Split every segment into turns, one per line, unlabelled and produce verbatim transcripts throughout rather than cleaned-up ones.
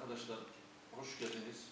Arkadaşlar hoş geldiniz.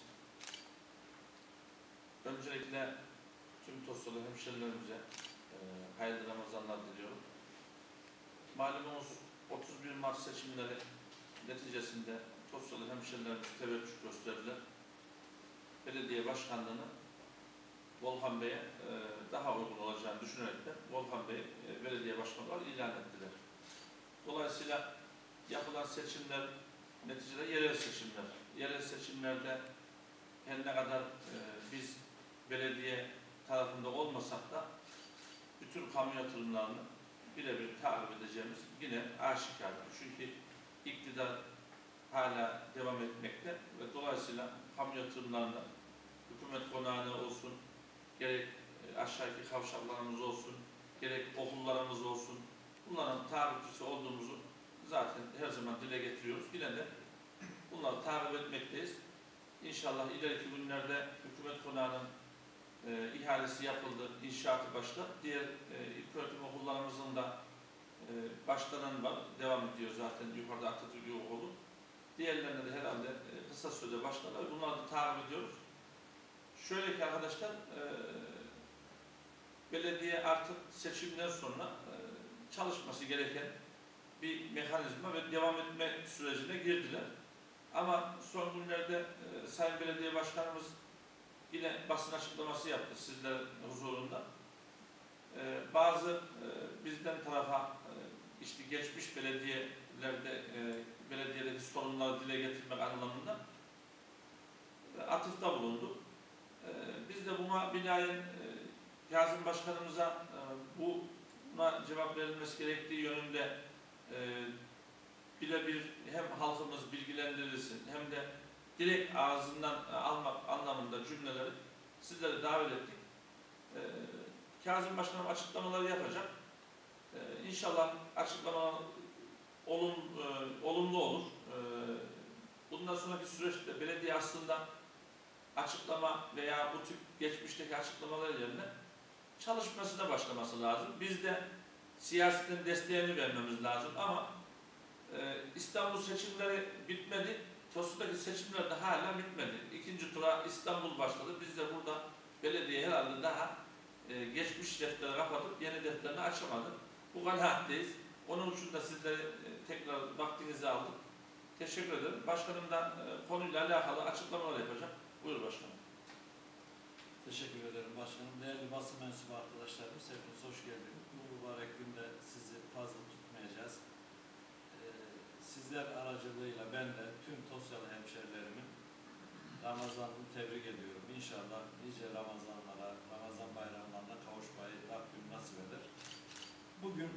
Öncelikle tüm Tosyalı hemşerilerimize e, hayırlı Ramazanlar diliyorum. Malumunuz otuz bir Mart seçimleri neticesinde Tosyalı hemşerilerimiz teveccüh gösterdiler. Belediye başkanlığını Volkan Bey'e e, daha uygun olacağını düşünerek de Volkan Bey'i e, belediye başkanı olarak ilan ettiler. Dolayısıyla yapılan seçimler neticede yerel seçimler. Yerel seçimlerde her ne kadar e, biz belediye tarafında olmasak da bütün kamu yatırımlarını birebir takip edeceğimiz yine aşikardır. Çünkü iktidar hala devam etmekte ve dolayısıyla kamu yatırımlarında hükümet konağına olsun, gerek aşağıdaki kavşaklarımız olsun, gerek okullarımız olsun, bunların takipçisi olduğumuzu zaten her zaman dile getiriyoruz. Yine de bunları takip etmekteyiz. İnşallah ileriki günlerde hükümet konağının e, ihalesi yapıldı, inşaatı başladı. Diğer e, ilköğretim okullarımızın da e, başlanan var, devam ediyor zaten yukarıda Atatürk Okulu. Diğerlerine de herhalde e, kısa sürede başlarlar. Bunları da takip ediyoruz. Şöyle ki arkadaşlar, e, belediye artık seçimden sonra e, çalışması gereken bir mekanizma ve devam etme sürecine girdiler. Ama son günlerde e, Sayın Belediye Başkanımız yine basın açıklaması yaptı sizlerin huzurunda. E, bazı e, bizden tarafa e, işte geçmiş belediyelerde e, belediyedeki sorunları dile getirmek anlamında e, atıfta bulundu. E, biz de buna binaen e, Kazım Başkanımıza e, buna cevap verilmesi gerektiği yönünde e, birebir hem halkımız bilgilendirilsin hem de direkt ağzından almak anlamında cümleleri sizlere davet ettik. Ee, Kazım Başkanım açıklamaları yapacak. Ee, İnşallah açıklamalar olum, e, olumlu olur. Ee, bundan sonraki süreçte belediye aslında açıklama veya bu tip geçmişteki açıklamalar yerine çalışmasına başlaması lazım. Biz de siyasetin desteğini vermemiz lazım ama Ee, İstanbul seçimleri bitmedi. Tosya'daki seçimler de hala bitmedi. İkinci tura İstanbul başladı. Biz de burada belediye herhalde daha e, geçmiş defteri kapatıp yeni defterini açamadık. Bu kanaatteyiz. Onun için de sizlere e, tekrar vaktinizi aldık. Teşekkür ederim. Başkanım da e, konuyla alakalı açıklamalar yapacak. Buyur başkanım.
Teşekkür ederim başkanım. Değerli basın mensubu arkadaşlarımız, hepiniz hoş geldiniz. Bu mübarek günde sizi fazla tutmayacağız. Sizler aracılığıyla ben de tüm Tosyalı hemşerilerimin Ramazan'ını tebrik ediyorum. İnşallah nice Ramazanlara, Ramazan bayramlarına kavuşmayı Rabbim nasip eder. Bugün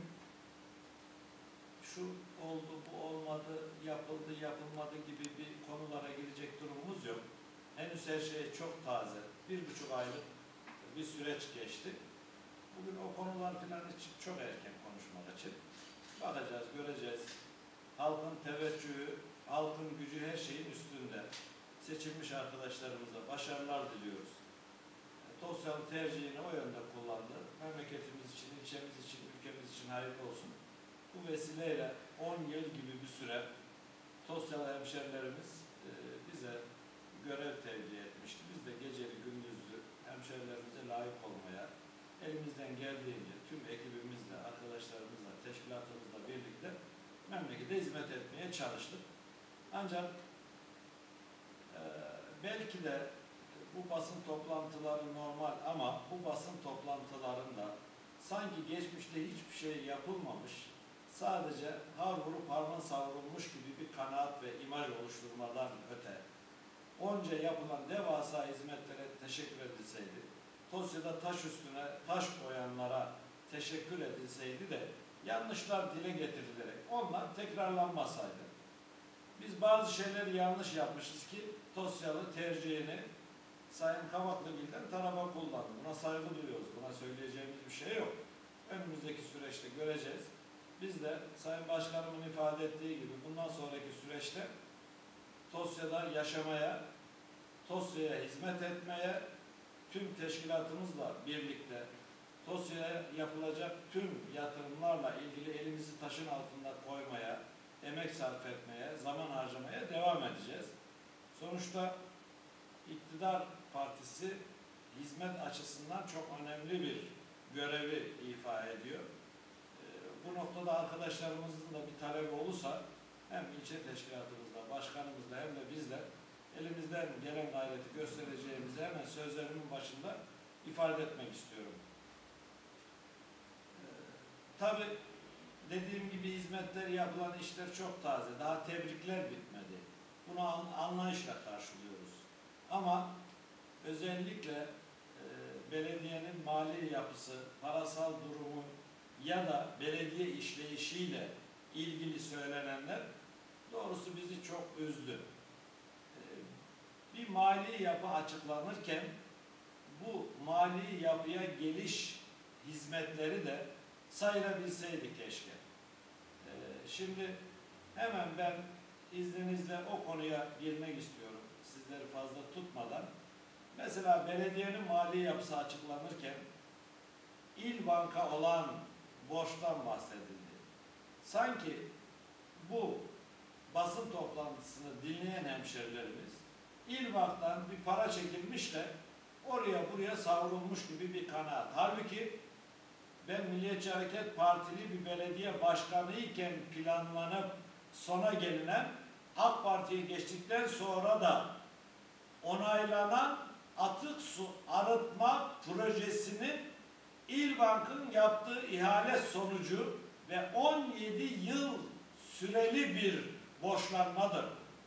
şu oldu, bu olmadı, yapıldı, yapılmadı gibi bir konulara girecek durumumuz yok. Henüz her şey çok taze. Bir buçuk aylık bir süreç geçti. Bugün o konular filan için çok erken konuşmak için. Bakacağız, göreceğiz. Halkın teveccühü, halkın gücü her şeyin üstünde. Seçilmiş arkadaşlarımıza başarılar diliyoruz. Tosyalı tercihini o yönde kullandı. Memleketimiz için, ilçemiz için, ülkemiz için hayırlı olsun. Bu vesileyle on yıl gibi bir süre Tosyalı hemşerilerimiz e, bize görev tevdi etmişti. Biz de geceli gündüzlü hemşerilerimize layık olmaya elimizden geldiğince tüm ekibimizle, arkadaşlarımızla, teşkilatımızla birlikte memlekete hizmet etmeye çalıştık. Ancak e, belki de bu basın toplantıları normal ama bu basın toplantılarında sanki geçmişte hiçbir şey yapılmamış, sadece har vurup harman savrulmuş gibi bir kanaat ve imaj oluşturmadan öte onca yapılan devasa hizmetlere teşekkür edilseydi, Tosya'da taş üstüne taş koyanlara teşekkür edilseydi de yanlışlar dile getirilerek onlar tekrarlanmasaydı. Biz bazı şeyleri yanlış yapmışız ki Tosyalı tercihini Sayın Kavaklıgil'den tarafa kullandı. Buna saygı duyuyoruz. Buna söyleyeceğimiz bir şey yok. Önümüzdeki süreçte göreceğiz. Biz de Sayın Başkanımın ifade ettiği gibi bundan sonraki süreçte Tosya'da yaşamaya, Tosya'ya hizmet etmeye, tüm teşkilatımızla birlikte Tosya'ya yapılacak tüm yatırımlarla ilgili elimizi taşın altında koymaya, emek sarf etmeye, zaman harcamaya devam edeceğiz. Sonuçta iktidar partisi hizmet açısından çok önemli bir görevi ifa ediyor. E, bu noktada arkadaşlarımızın da bir talebi olursa hem ilçe teşkilatımızla, başkanımızla hem de bizle elimizden gelen gayreti göstereceğimizi hemen sözlerimin başında ifade etmek istiyorum. Ee, Tabii dediğim gibi hizmetler, yapılan işler çok taze. Daha tebrikler bitmedi. Bunu anlayışla karşılıyoruz. Ama özellikle e, belediyenin mali yapısı, parasal durumu ya da belediye işleyişiyle ilgili söylenenler doğrusu bizi çok üzdü. Bir mali yapı açıklanırken bu mali yapıya geliş hizmetleri de sayılabilseydi keşke. Ee, şimdi hemen ben izninizle o konuya girmek istiyorum. Sizleri fazla tutmadan. Mesela belediyenin mali yapısı açıklanırken il banka olan borçtan bahsedildi. Sanki bu basın toplantısını dinleyen hemşerilerimiz İlbank'tan bir para çekilmiş de oraya buraya savrulmuş gibi bir kanaat. Halbuki ben Milliyetçi Hareket Partili bir belediye başkanı iken planlanıp sona gelinen, AK Parti'ye geçtikten sonra da onaylanan atık su arıtma projesinin İlbank'ın yaptığı ihale sonucu ve on yedi yıl süreli bir borçlanmadır.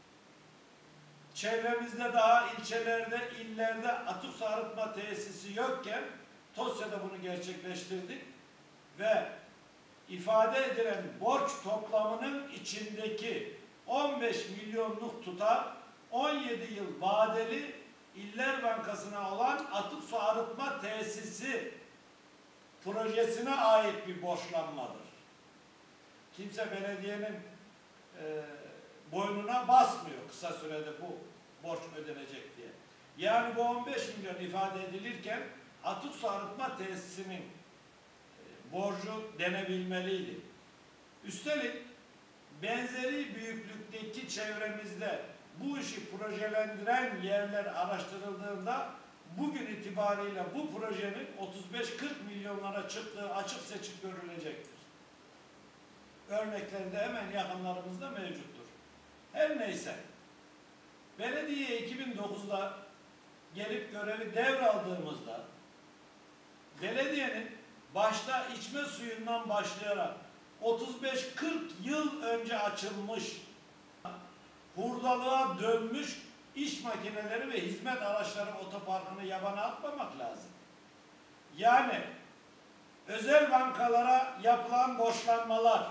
Çevremizde daha ilçelerde, illerde atık su arıtma tesisi yokken Tosya'da bunu gerçekleştirdik ve ifade edilen borç toplamının içindeki on beş milyonluk tutar on yedi yıl vadeli İller Bankası'na olan atık su arıtma tesisi projesine ait bir borçlanmadır. Kimse belediyenin e, boynuna basmıyor kısa sürede bu borç ödenecek diye. Yani bu on beş milyon ifade edilirken atık su arıtma tesisinin e, borcu denebilmeliydi. Üstelik benzeri büyüklükteki çevremizde bu işi projelendiren yerler araştırıldığında bugün itibariyle bu projenin otuz beş kırk milyonlara çıktığı açık seçik görülecektir. Örnekleri de hemen yakınlarımızda mevcuttur. Her neyse, belediye iki bin dokuzda gelip görevi devraldığımızda belediyenin başta içme suyundan başlayarak otuz beş kırk yıl önce açılmış, hurdalığa dönmüş iş makineleri ve hizmet araçları otoparkını yabana atmamak lazım. Yani özel bankalara yapılan borçlanmalar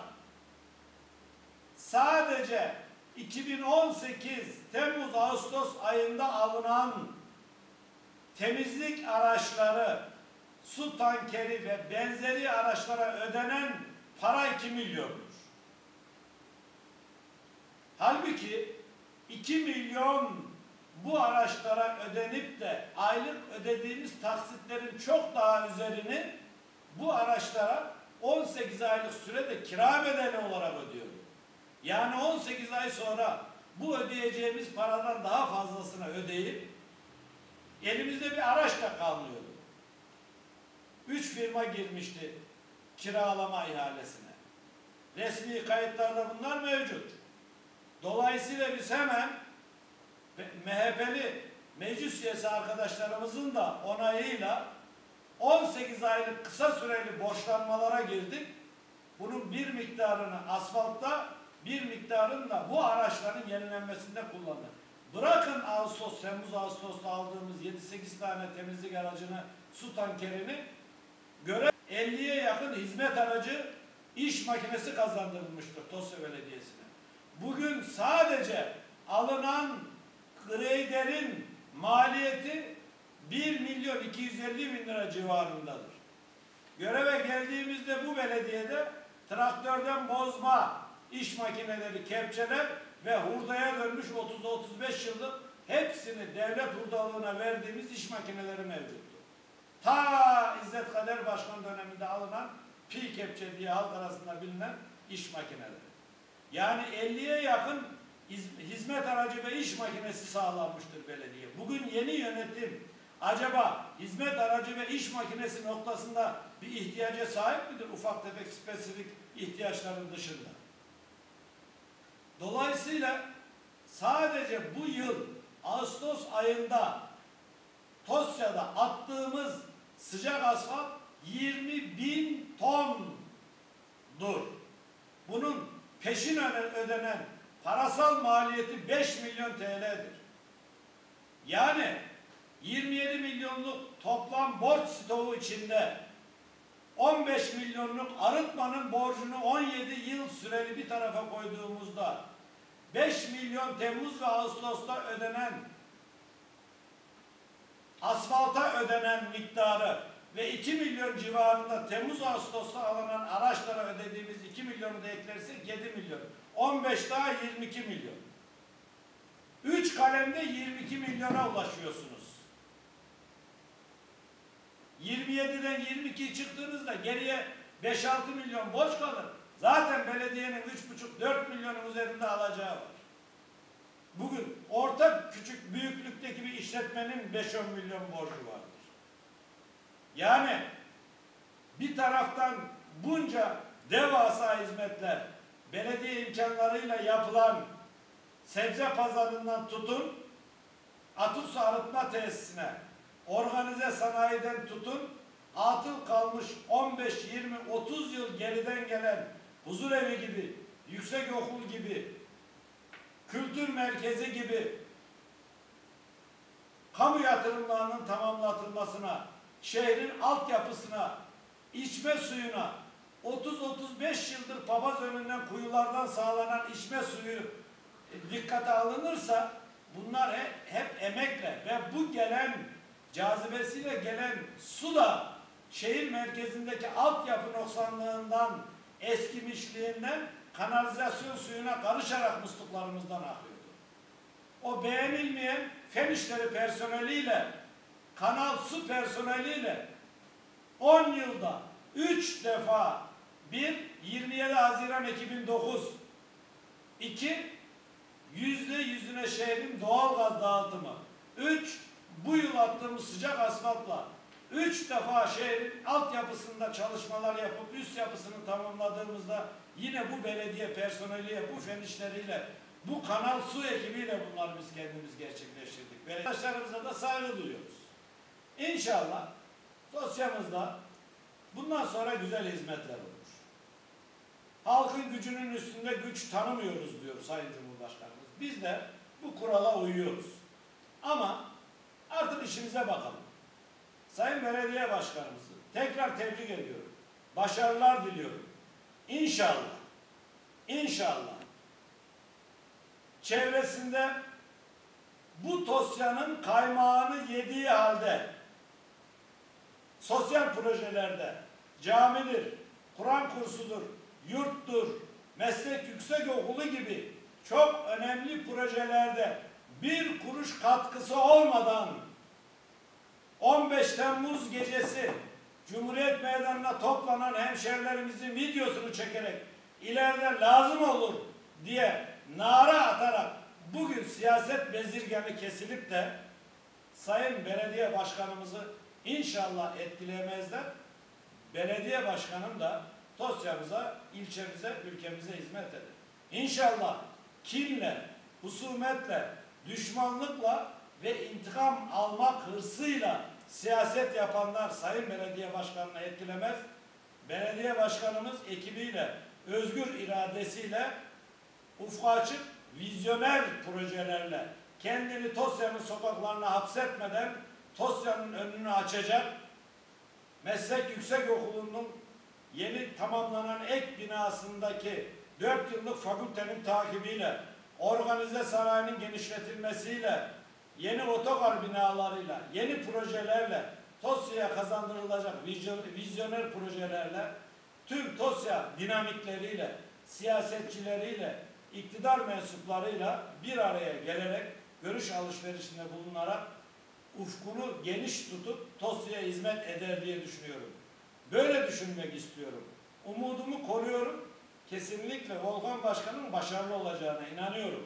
sadece iki bin on sekiz Temmuz-Ağustos ayında alınan temizlik araçları, su tankeri ve benzeri araçlara ödenen para iki milyondur. Halbuki iki milyon bu araçlara ödenip de aylık ödediğimiz taksitlerin çok daha üzerini bu araçlara on sekiz aylık sürede kira bedeli olarak ödüyordu. Yani on sekiz ay sonra bu ödeyeceğimiz paradan daha fazlasını ödeyip elimizde bir araç da kalmıyordu. Üç firma girmişti kiralama ihalesine. Resmi kayıtlarda bunlar mevcut. Dolayısıyla biz hemen M H P'li meclis üyesi arkadaşlarımızın da onayıyla on sekiz aylık kısa süreli borçlanmalara girdik. Bunun bir miktarını asfaltta, bir miktarını da bu araçların yenilenmesinde kullandık. Bırakın Ağustos, Temmuz, Ağustos'ta aldığımız yedi sekiz tane temizlik aracını, su tankerini, göre elliye yakın hizmet aracı, iş makinesi kazandırılmıştır Tosya Belediyesi'ne. Bugün sadece alınan graderin maliyeti bir milyon iki yüz elli bin lira civarındadır. Göreve geldiğimizde bu belediyede traktörden bozma iş makineleri, kepçeler ve hurdaya dönmüş otuz otuz beş yıllık hepsini devlet hurdalığına verdiğimiz iş makineleri mevcuttu. Ta İzzet Kader Başkan döneminde alınan pi kepçe diye halk arasında bilinen iş makineleri. Yani elliye yakın hizmet aracı ve iş makinesi sağlanmıştır belediye. Bugün yeni yönetim acaba hizmet aracı ve iş makinesi noktasında bir ihtiyaca sahip midir ufak tefek spesifik ihtiyaçların dışında? Dolayısıyla sadece bu yıl Ağustos ayında Tosya'da attığımız sıcak asfalt yirmi bin tondur. Bunun peşin ödenen parasal maliyeti beş milyon T L'dir. Yani yirmi yedi milyonluk toplam borç stoğu içinde on beş milyonluk arıtmanın borcunu on yedi yıl süreli bir tarafa koyduğumuzda beş milyon Temmuz ve Ağustos'ta ödenen asfalta ödenen miktarı ve iki milyon civarında Temmuz Ağustos'ta alınan araçlara ödediğimiz iki milyonu da eklersek yedi milyon. on beş daha yirmi iki milyon. üç kalemde yirmi iki milyona ulaşıyorsunuz. yirmi yediden yirmi ikiye çıktığınızda geriye beş altı milyon borç kalır. Zaten belediyenin üç buçuk dört milyonun üzerinde alacağı var. Bugün orta küçük büyüklükteki bir işletmenin beş on milyon borcu vardır. Yani bir taraftan bunca devasa hizmetler, belediye imkanlarıyla yapılan sebze pazarından tutun, atık su arıtma tesisine, organize sanayiden tutun, atıl kalmış on beş yirmi otuz yıl geriden gelen huzurevi gibi, yüksekokul gibi, kültür merkezi gibi kamu yatırımlarının tamamlatılmasına, şehrin altyapısına, içme suyuna, otuz otuz beş yıldır papaz önünden kuyulardan sağlanan içme suyu dikkate alınırsa bunlar hep, hep emekle ve bu gelen cazibesiyle gelen su da şehir merkezindeki altyapı noksanlığından, eskimişliğinden kanalizasyon suyuna karışarak musluklarımızdan akıyordu. O beğenilmeyen fen işleri personeliyle, kanal su personeliyle on yılda üç defa bir yirmi yedi Haziran iki bin dokuz, iki yüzde yüzüne şehrin doğal gaz dağıtımı, üç bu yıl attığımız sıcak asfaltla üç defa şehrin altyapısında çalışmalar yapıp üst yapısını tamamladığımızda yine bu belediye personeliyle, bu fen işleriyle, bu kanal su ekibiyle bunları biz kendimiz gerçekleştirdik. Arkadaşlarımıza da saygı duyuyoruz. İnşallah dosyamızda bundan sonra güzel hizmetler olur. Halkın gücünün üstünde güç tanımıyoruz diyor Sayın Cumhurbaşkanımız. Biz de bu kurala uyuyoruz. Ama artık işimize bakalım. Sayın Belediye Başkanımızı tekrar tebrik ediyorum. Başarılar diliyorum. İnşallah, inşallah çevresinde bu Tosya'nın kaymağını yediği halde sosyal projelerde camidir, Kur'an kursudur, yurttur, meslek yüksekokulu gibi çok önemli projelerde bir kuruş katkısı olmadan on beş Temmuz gecesi Cumhuriyet Meydanı'na toplanan hemşerilerimizin videosunu çekerek ileride lazım olur diye nara atarak bugün siyaset bezirganı kesilip de Sayın Belediye Başkanımızı inşallah etkileyemezler. Belediye Başkanım da Tosya'mıza, ilçemize, ülkemize hizmet eder. İnşallah kinle, husumetle, düşmanlıkla ve intikam almak hırsıyla siyaset yapanlar Sayın Belediye Başkanı'nı etkilemez. Belediye Başkanımız ekibiyle, özgür iradesiyle, ufku açık, vizyoner projelerle kendini Tosya'nın sokaklarına hapsetmeden Tosya'nın önünü açacak, Meslek Yüksekokulu'nun yeni tamamlanan ek binasındaki dört yıllık fakültenin takibiyle, organize sanayinin genişletilmesiyle, yeni otogar binalarıyla, yeni projelerle, Tosya'ya kazandırılacak vizyoner projelerle, tüm Tosya dinamikleriyle, siyasetçileriyle, iktidar mensuplarıyla bir araya gelerek, görüş alışverişinde bulunarak, ufkunu geniş tutup Tosya'ya hizmet eder diye düşünüyorum. Böyle düşünmek istiyorum. Umudumu koruyorum. Kesinlikle Volkan Başkan'ın başarılı olacağına inanıyorum.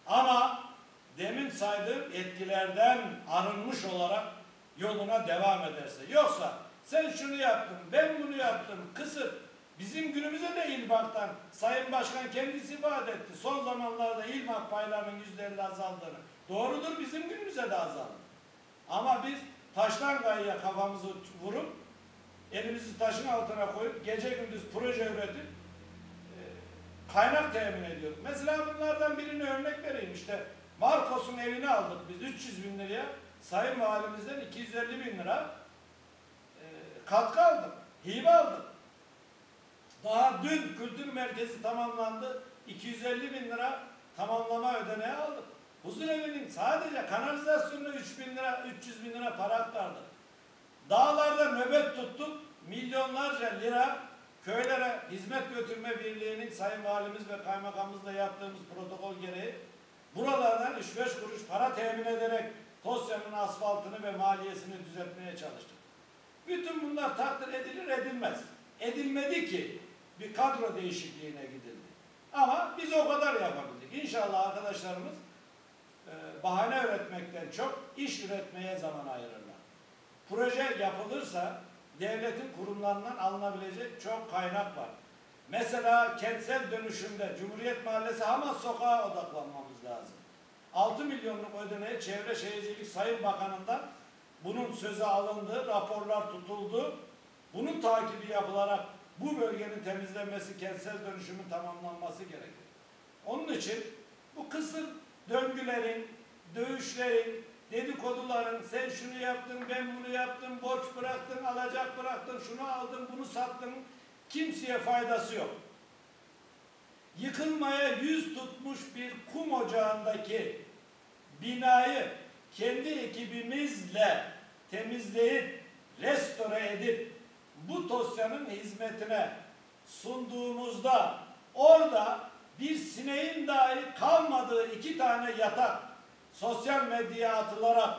Ama demin saydığım etkilerden arınmış olarak yoluna devam ederse. Yoksa sen şunu yaptın, ben bunu yaptım, kısıt. Bizim günümüze de İlbank'tan Sayın Başkan kendisi ifade etti. Son zamanlarda İlbank paylarının yüzde elli azaldığını. Doğrudur, bizim günümüze de azaldı. Ama biz taştan kayaya kafamızı vurup elimizi taşın altına koyup gece gündüz proje üretip e, kaynak temin ediyorduk. Mesela bunlardan birini örnek vereyim. İşte Marcos'un evini aldık biz üç yüz bin liraya. Sayın Valimizden iki yüz elli bin lira e, katkı aldık. Hibe aldık. Daha dün kültür merkezi tamamlandı. iki yüz elli bin lira tamamlama ödeneği aldık. Huzurevinin sadece kanalizasyonuna üç bin lira, üç yüz bin lira para aktardık. Dağlarda nöbet tuttuk. Milyonlarca lira köylere hizmet götürme birliğinin Sayın Valimiz ve Kaymakamımızla yaptığımız protokol gereği buralardan üç beş kuruş para temin ederek Tosya'nın asfaltını ve maliyesini düzeltmeye çalıştık. Bütün bunlar takdir edilir edilmez. Edilmedi ki bir kadro değişikliğine gidildi. Ama biz o kadar yapabildik. İnşallah arkadaşlarımız e, bahane üretmekten çok iş üretmeye zaman ayırırlar. Proje yapılırsa devletin kurumlarından alınabilecek çok kaynak var. Mesela kentsel dönüşümde Cumhuriyet Mahallesi Hamas Sokağa odaklanmamız lazım. altı milyonluk ödeneği Çevre Şehircilik Sayın Bakanı'ndan bunun söze alındı, raporlar tutuldu. Bunun takibi yapılarak bu bölgenin temizlenmesi, kentsel dönüşümün tamamlanması gerekir. Onun için bu kısır döngülerin, dövüşlerin, dedikoduların, sen şunu yaptın, ben bunu yaptım, borç bıraktın, alacak bıraktın, şunu aldın, bunu sattın, kimseye faydası yok. Yıkılmaya yüz tutmuş bir kum ocağındaki binayı kendi ekibimizle temizleyip, restore edip, bu Tosya'nın hizmetine sunduğumuzda orada bir sineğin dahi kalmadığı iki tane yatak sosyal medyaya atılarak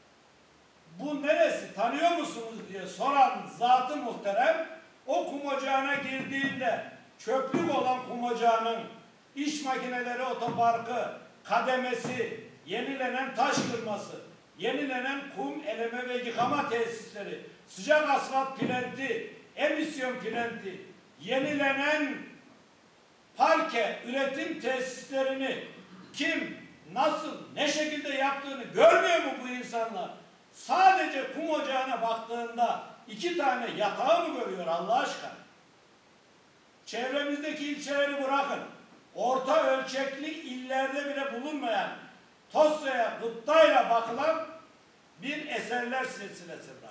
bu neresi tanıyor musunuz diye soran zat-ı muhterem o kum ocağına girdiğinde çöplük olan kum ocağının iş makineleri otoparkı, kademesi, yenilenen taş kırması, yenilenen kum eleme ve yıkama tesisleri, sıcak asfalt plenti, emisyon plenti, yenilenen parke üretim tesislerini kim, nasıl, ne şekilde yaptığını görmüyor mu bu insanlar? Sadece kum ocağına baktığında iki tane yatağı mı görüyor Allah aşkına? Çevremizdeki ilçeleri bırakın. Orta ölçekli illerde bile bulunmayan Tosya'ya gıptayla bakılan bir eserler silsilesi var.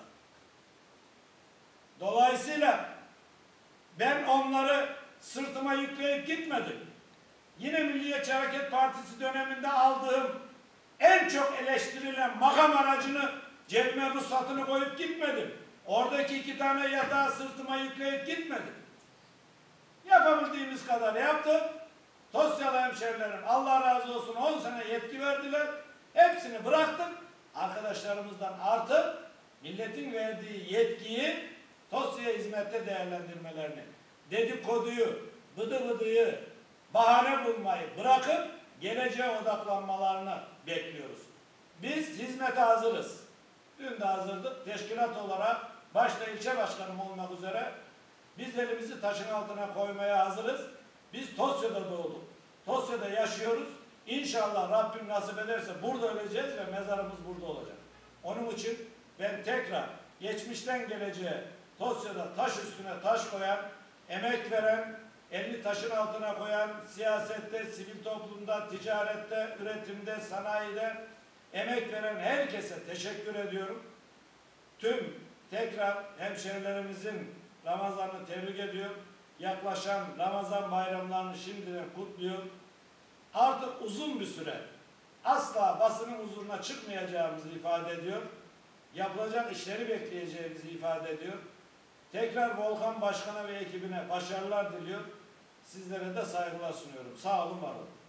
Dolayısıyla ben onları sırtıma yükleyip gitmedim. Yine Milliyetçi Hareket Partisi döneminde aldığım en çok eleştirilen makam aracını cebime ruhsatını koyup gitmedim. Oradaki iki tane yatağı sırtıma yükleyip gitmedim. Yapabildiğimiz kadar yaptık. Tosyalı hemşerilerim Allah razı olsun on sene yetki verdiler. Hepsini bıraktık. Arkadaşlarımızdan artık milletin verdiği yetkiyi Tosya'ya hizmette değerlendirmelerini, dedikoduyu, bıdı bıdıyı, bahane bulmayı bırakıp geleceğe odaklanmalarını bekliyoruz. Biz hizmete hazırız. Dün de hazırdık. Teşkilat olarak başta ilçe başkanım olmak üzere biz elimizi taşın altına koymaya hazırız. Biz Tosya'da doğduk. Tosya'da yaşıyoruz. İnşallah Rabbim nasip ederse burada öleceğiz ve mezarımız burada olacak. Onun için ben tekrar geçmişten geleceğe Tosya'da taş üstüne taş koyan, emek veren, elini taşın altına koyan, siyasette, sivil toplumda, ticarette, üretimde, sanayide emek veren herkese teşekkür ediyorum. Tüm tekrar hemşerilerimizin Ramazan'ını tebrik ediyor. Yaklaşan Ramazan bayramlarını şimdiden kutluyor. Artık uzun bir süre asla basının huzuruna çıkmayacağımızı ifade ediyor. Yapılacak işleri bekleyeceğimizi ifade ediyor. Tekrar Volkan Başkan'a ve ekibine başarılar diliyor. Sizlere de saygılar sunuyorum. Sağ olun, var olun.